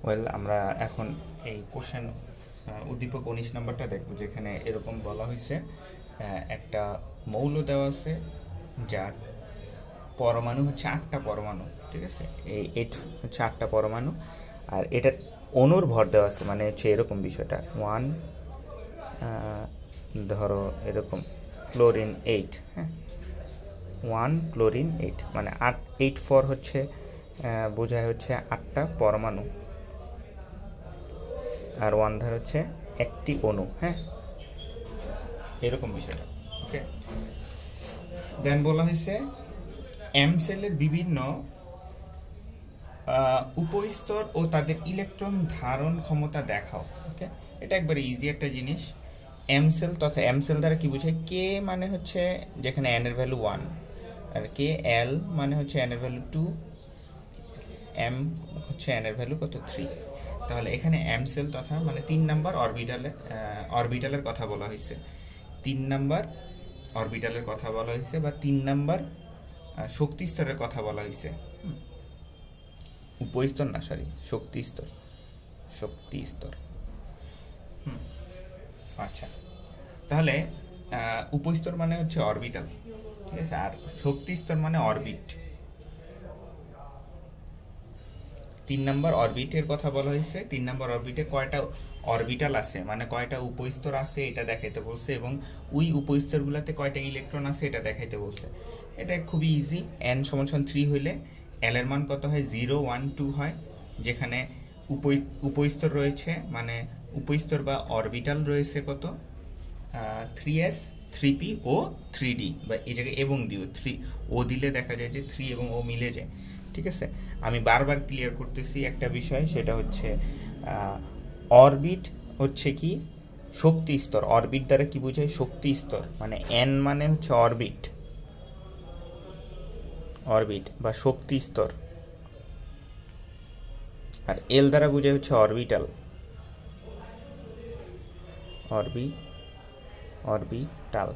Well আমরা এখন এই কোশ্চেন উদ্দীপক 19 নম্বরটা দেখব, যেখানে এরকম বলা হয়েছে একটা মৌল দেওয়া আছে যার পরমাণু হচ্ছে 8টা পরমাণু, ঠিক আছে। এই 8 হচ্ছে 8টা পরমাণু, আর এটার অণুর ভর দেওয়া আছে, মানে হচ্ছে এরকম বিষয়টা 1 ধরো এরকম ক্লোরিন 8, হ্যাঁ 1 ক্লোরিন 8 মানে 8 ফর হচ্ছে বোঝায় হচ্ছে 8টা পরমাণু, আর 1 ধার হচ্ছে একটি অণু, হ্যাঁ এরকম বিষয়টা। ওকে, দেন বলা হয়েছে এম সেলের বিভিন্ন উপস্তর ও তাদের ইলেকট্রন ধারণ ক্ষমতা দেখাও। ওকে, এটা একবারে ইজি একটা জিনিস। এম সেল তথা এম সেল দ্বারা কি বোঝায়? কে মানে হচ্ছে যেখানে এন এর ভ্যালু 1, আর কে এল মানে হচ্ছে এন এর ভ্যালু 2, এম হচ্ছে এন এর ভ্যালু কত 3। তাহলে এখানে এম সেল তথা মানে 3 নাম্বার অরবিটালের কথা বলা হয়েছে, 3 নাম্বার অরবিটালের কথা বলা হয়েছে, বা 3 নাম্বার শক্তি স্তরের কথা বলা হয়েছে। উপস্তর না, সরি শক্তি স্তর। আচ্ছা, তাহলে উপস্তর মানে হচ্ছে অরবিটাল, ঠিক আছে, আর শক্তি স্তর মানে অরবিট। 3 নাম্বার অরবিটের কথা বলা হয়েছে। 3 নাম্বার অরবিটে কয়টা অরবিটাল আছে, মানে কয়টা উপস্তর আছে এটা দেখাইতে বলছে, এবং ওই উপস্তরগুলোতে কয়টা ইলেকট্রন আছে এটা দেখাইতে বলছে। এটা খুবই ইজি। n = 3 হইলে l এর মান কত হয়? 0 1 2 হয়, যেখানে উপস্তর রয়েছে মানে উপস্তর বা অরবিটাল রয়েছে কত? 3s 3p ও 3d, বা এই জায়গায় এবং দিও 3 ও দিলে দেখা যায় যে 3 এবং ও মিলে যায়, ঠিক আছে। আমি বারবার ক্লিয়ার করতেছি একটা বিষয়, সেটা হচ্ছে অরবিট হচ্ছে কি শক্তি স্তর। অরবিট দ্বারা কি বোঝায়? শক্তি স্তর, মানে n মানে হচ্ছে অরবিট বা শক্তি স্তর, আর এল দ্বারা বোঝায় হচ্ছে অরবিটাল, অরবিটাল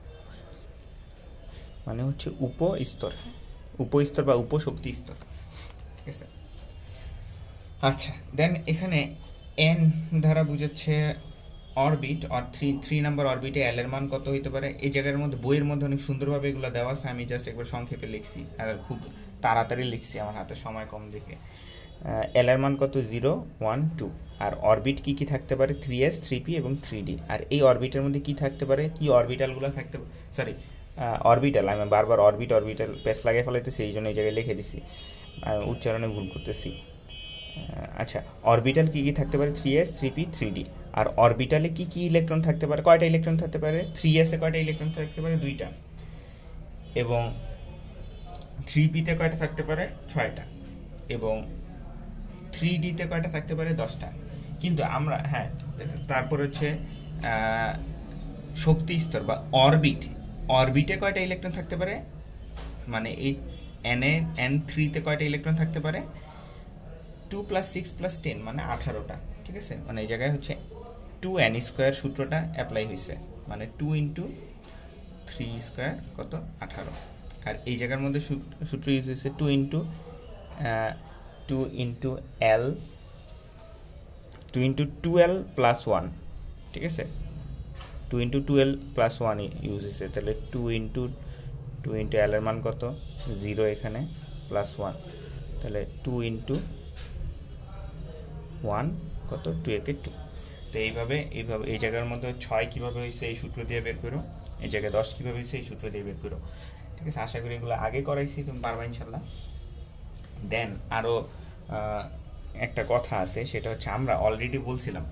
মানে হচ্ছে উপস্তর বা উপশক্তি স্তর, ঠিক আছে। আচ্ছা, দেন এখানে এন দ্বারা বুঝাচ্ছে অরবিট, আর 3 নাম্বার অরবিটে এল এর মান কত হইতে পারে? এই জায়গার মধ্যে বইয়ের মধ্যে অনেক সুন্দরভাবে এগুলো দেওয়া আছে, আমি জাস্ট একবার সংক্ষেপে লিখছি, আর খুব তাড়াতাড়ি লিখছি, আমার হাতে সময় কম দেখে। এল এর মান কত? 0 1 2, আর অরবিট কি কি থাকতে পারে? 3s 3p এবং 3d। আর এই অরবিটের মধ্যে কি থাকতে পারে? কি অরবিটালগুলো থাকতে পারে? সরি অরবিটাল, আমি বারবার অরবিটাল পেস লাগিয়ে ফেলাইতেছি, এই জন্য এই জায়গায় লিখে দিছি, উচ্চারণে ভুল করতেছি। আচ্ছা, অরবিটাল কি কি থাকতে পারে? 3s 3p 3d। আর অরবিটালে কি কি ইলেকট্রন থাকতে পারে? কয়টা ইলেকট্রন থাকতে পারে? 3s এ কয়টা ইলেকট্রন থাকতে পারে? 2টা, এবং 3p তে কয়টা থাকতে পারে? 6টা, এবং 3d তে কয়টা থাকতে পারে? 10টা। কিন্তু আমরা তারপর হচ্ছে শক্তি স্তর বা অরবিটে কয়টা ইলেকট্রন থাকতে পারে? মানে এই n3 তে কয়টা ইলেকট্রন থাকতে পারে? 2 + 6 + 10 মানে 18টা, ঠিক আছে। মানে এই জায়গায় হচ্ছে 2n² সূত্রটা অ্যাপ্লাই হয়েছে, মানে 2 × 3² কত? 18। আর এই জায়গার মধ্যে সূত্র ইউজ হয়েছে 2 × L 2 × 2l + 1, ঠিক আছে। 2 × 2l + 1 ইউজ হয়েছে, তাহলে 2 × L এর মান কত? 0 এখানে +1, তাহলে 2 × 1 কত? 2 × 2। তো এইভাবে এই জায়গার মধ্যে 6 কীভাবে হয়েছে এই সূত্র দিয়ে বের করো, এই জায়গায় 10 কীভাবে হয়েছে এই সূত্র দিয়ে বের করো, ঠিক আছে। আশা করি এগুলো আগে করাইছি, তুমি পারবা ইনশাল্লাহ। দেন আরও একটা কথা আছে, সেটা হচ্ছে আমরা অলরেডি বলছিলাম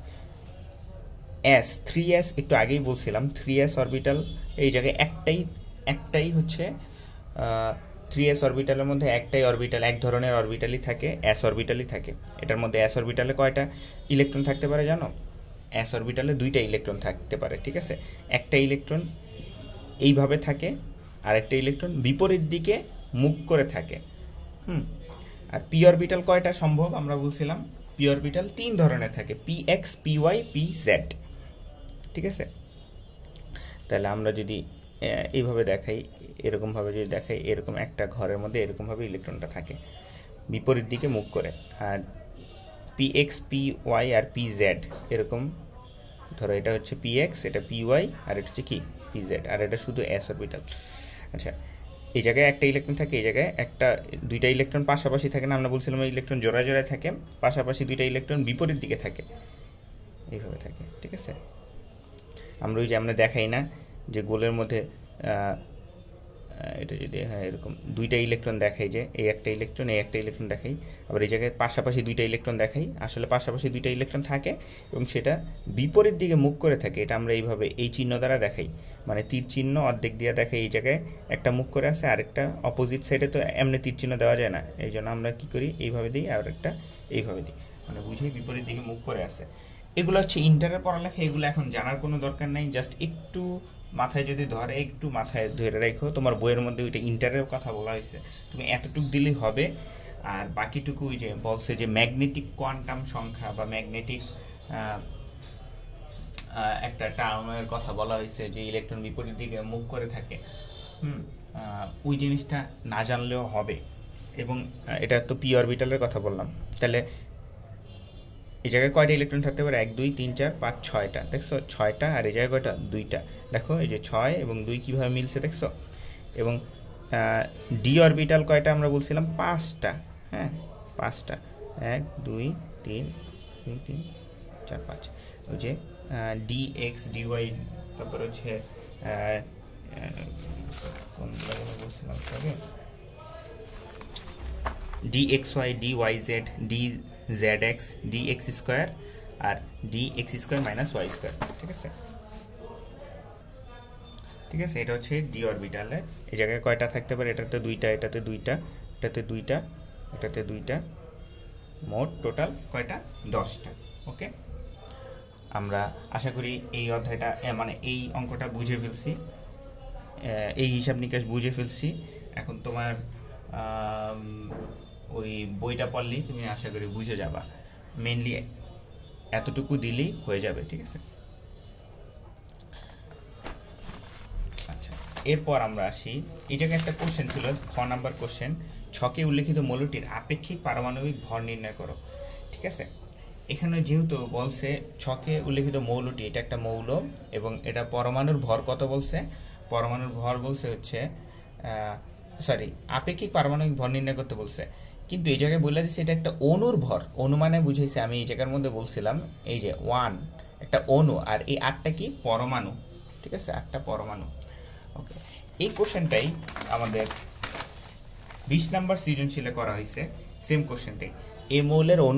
S3s একটু আগেই বলছিলাম 3s অরবিটাল, এই জায়গায় একটাই হচ্ছে 3s অরবিটালের মধ্যে একটাই অরবিটাল, এক ধরনের অরবিটালই থাকে, s অরবিটালই থাকে। এটার মধ্যে s অরবিটালে কয়টা ইলেকট্রন থাকতে পারে জানো? s অরবিটালে 2টা ইলেকট্রন থাকতে পারে, ঠিক আছে। একটা ইলেকট্রন এইভাবে থাকে, আর একটা ইলেকট্রন বিপরীত দিকে মুখ করে থাকে। আর পি অরবিটাল কয়টা সম্ভব আমরা বলছিলাম? পি অরবিটাল 3 ধরনের থাকে, px py pz, ঠিক আছে। তাহলে আমরা যদি এইভাবে দেখাই, এরকমভাবে যদি দেখাই, এরকম একটা ঘরের মধ্যে এরকমভাবে ইলেকট্রনটা থাকে বিপরীত দিকে মুখ করে, আর পি এক্স পি ওয়াই আর পি জেড এরকম ধরো, এটা হচ্ছে পি এক্স, এটা পি ওয়াই, আর এটা হচ্ছে কি পি জেড, আর এটা শুধু এস অরবিটাল। আচ্ছা, এই জায়গায় একটা ইলেকট্রন থাকে, এই জায়গায় দুইটা ইলেকট্রন পাশাপাশি থাকে না, আমরা বলছিলাম ইলেকট্রন জোড়ায় জোড়ায় থাকে, পাশাপাশি দুইটা ইলেকট্রন বিপরীত দিকে থাকে, এইভাবে থাকে, ঠিক আছে। আমরা দেখাই না যে গোলের মধ্যে এটা যদি এরকম দুইটা ইলেকট্রন দেখাই, যে এই একটা ইলেকট্রন দেখাই, আবার এই জায়গায় পাশাপাশি দুইটা ইলেকট্রন দেখাই, আসলে পাশাপাশি দুইটা ইলেকট্রন থাকে এবং সেটা বিপরীত দিকে মুখ করে থাকে। এটা আমরা এইভাবে এই চিহ্ন দ্বারা দেখাই, মানে তীর চিহ্ন অর্ধেক দিয়ে দেখাই, এই জায়গায় একটা মুখ করে আছে, আরেকটা অপোজিট সাইডে তো এমনি তীর চিহ্ন দেওয়া যায় না, এই জন্য আমরা কী করি, এইভাবে দিই, আর একটা এইভাবে দিই, মানে বুঝেই বিপরীত দিকে মুখ করে আছে। এগুলো হচ্ছে ইন্টারের পড়ালেখা, এগুলো এখন জানার কোনো দরকার নেই, জাস্ট একটু মাথায় যদি ধরে, একটু মাথায় ধরে রাখো, তোমার বইয়ের মধ্যে ওইটা ইন্টারের কথা বলা হয়েছে, তুমি এতটুকু দিলেই হবে। আর বাকিটুকু ওই যে বলছে যে ম্যাগনেটিক কোয়ান্টাম সংখ্যা বা ম্যাগনেটিক একটা টার্মের কথা বলা হয়েছে, যে ইলেকট্রন বিপরীত দিকে মুখ করে থাকে, ওই জিনিসটা না জানলেও হবে। এবং এটা তো পি অরবিটালের কথা বললাম, তাহলে এই জায়গায় কয়টা ইলেকট্রন থাকতে পারে, 1 2 3 4 5 6টা, দেখছো 6টা, আর এই জায়গায় কয়টা, 2টা, দেখো এই যে 6 এবং 2 কীভাবে মিলছে দেখছো। এবং ডি অরবিটাল কয়টা আমরা বলছিলাম, 5টা, হ্যাঁ 5টা, 1 2 3 3 4 5, ওই যে ডি এক্স ডিওয়াই, তারপর হচ্ছে কোনগুলো বলছিলাম D X Y, D Y Z, D Z X, D X square, আর D X square minus Y square, ঠিক আছে। ঠিক আছে, এটা হচ্ছে ডি অরবিটালে। এই জায়গায় কয়টা থাকতে পারে, এটাতে 2টা, এটাতে 2টা, এটাতে 2টা, এটাতে 2টা, মোট টোটাল কয়টা, 10টা। ওকে, আমরা আশা করি এই অধ্যায়টা, মানে এই অঙ্কটা বুঝে ফেলছি, এই হিসাব নিকাশ বুঝে ফেলছি। এখন তোমার ওই বইটা পড়লেই তুমি আশা করি বুঝে যাবা, মেনলি এতটুকু দিলেই হয়ে যাবে, ঠিক আছে। আচ্ছা, এরপর আমরা আসি, এই জায়গায় একটা কোশ্চেন ছিল, খ নাম্বার কোশ্চেন, ছকে উল্লেখিত মৌলটির আপেক্ষিক পারমাণবিক ভর নির্ণয় করো, ঠিক আছে। এখানে যেহেতু বলছে ছকে উল্লেখিত মৌলটি, এটা একটা মৌল এবং এটা পরমাণুর ভর কত বলছে, পরমাণুর ভর বলছে হচ্ছে আপেক্ষিক পারমাণবিক ভর নির্ণয় করতে বলছে, কিন্তু এই জায়গায় বলে দিচ্ছে এটা একটা অণুর ভর। অণু মানে বুঝেছি, আমি এই জায়গার মধ্যে বলছিলাম এই যে 1 একটা অণু, আর এই 8টা কি পরমাণু, ঠিক আছে, 8টা পরমাণু। ওকে, এই কোশ্চেনটাই আমাদের 20 নাম্বার সৃজনশীলে করা হয়েছে, সেম কোশ্চেনটাই। এই মৌলের